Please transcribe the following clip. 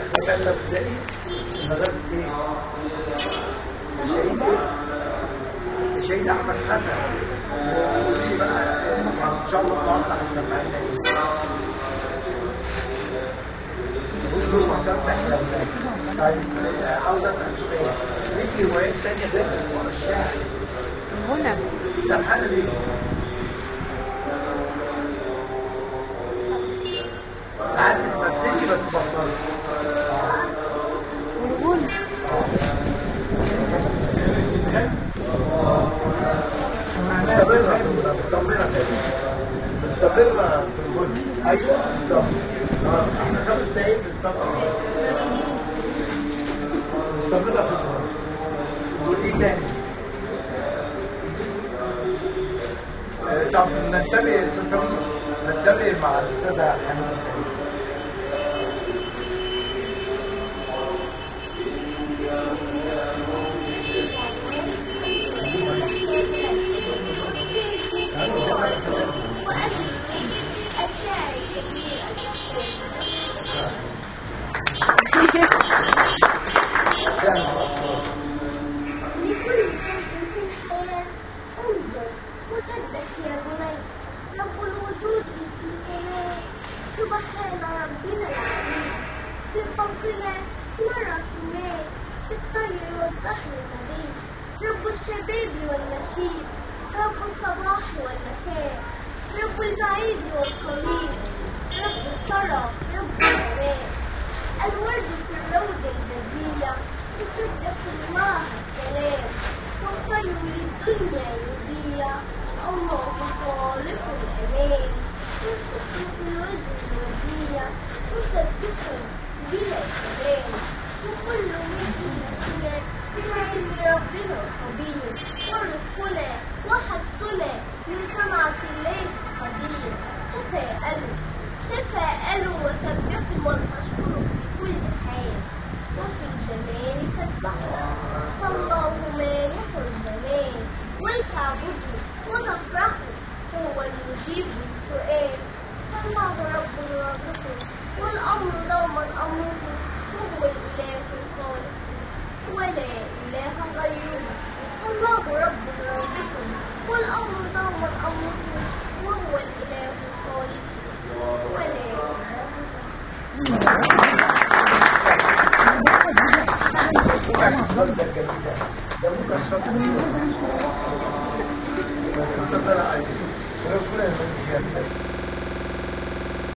فكان لو ابتدائي المدرسة ايه؟ الشهيد ايه؟ الشهيد احمد حسن. وقولي بقى ان شاء الله نطلع السماعين ايه؟ بصوا مهتم احنا طيب عاوز اسال سؤال، ليكي هوايات تانية غير الشعر؟ الغنى. سرحانة ليه؟ ساعات بتمثلي بس بطلت. والغنى. مستمرة في الغنى. ايوه بالظبط. احنا 5 دقايق بالظبط. مستمرة في الغنى. وايه تاني؟ طب نتبع مع الأستاذة حنين. لكل شيء في الحياة انظر وسبح يا بني، رب الوجود في السماء، سبحان ربنا العظيم، في فوقنا نرى السماء، في الطير والزهر النبيل، رب الشباب والنشيد، رب الصباح والمساء، رب البعيد والقريب، رب الثرى، رب السماء، الورد في الروض البديلة يسبح الله السلام، والطير للدنيا يبيع، الله خالق الأمان، يسبح في الوجه الوديع، يسبح بلا كلام، وكل منا بما علم ربنا الخبير، ورزقنا وحدثنا من صنعة الله القدير، تفاءلوا وسبحوا وانتشروا في كل حال، وفي الجمال تسبحوا، فالله مانح الجمال، ولتعبدوا وتفرحوا، هو المجيب للسؤال، فالله رب الرازق، والأمر دوما أمره، وهو الإله الخالق، ولا إله غيره، الله رب الرازق، والأمر دوما أمره، وهو الإله الخالق، ولا إله